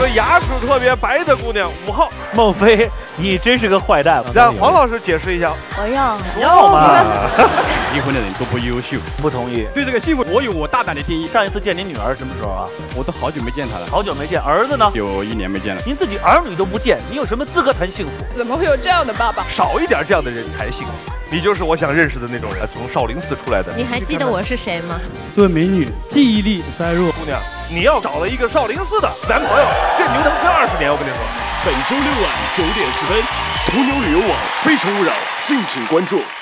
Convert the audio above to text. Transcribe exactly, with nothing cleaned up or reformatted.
个牙齿特别白的姑娘，五号。 孟非，你真是个坏蛋。 让黄老师解释一下。 我要要吗？ 离婚的人都不优秀。 不同意。 对这个幸福，我有我大胆的定义。 上一次见您女儿什么时候啊？ 我都好久没见她了。 好久没见。儿子呢？ 有一年没见了。 您自己儿女都不见，你有什么资格谈幸福？ 怎么会有这样的爸爸？ 少一点这样的人才幸福。你就是我想认识的那种人，从少林寺出来的。 你还记得我是谁吗？ 作为美女，记忆力衰弱。 姑娘，你要找了一个少林寺的男朋友，这牛能撑二十年，我跟你说。 本周六晚九点十分，途牛旅游网《非诚勿扰》，敬请关注。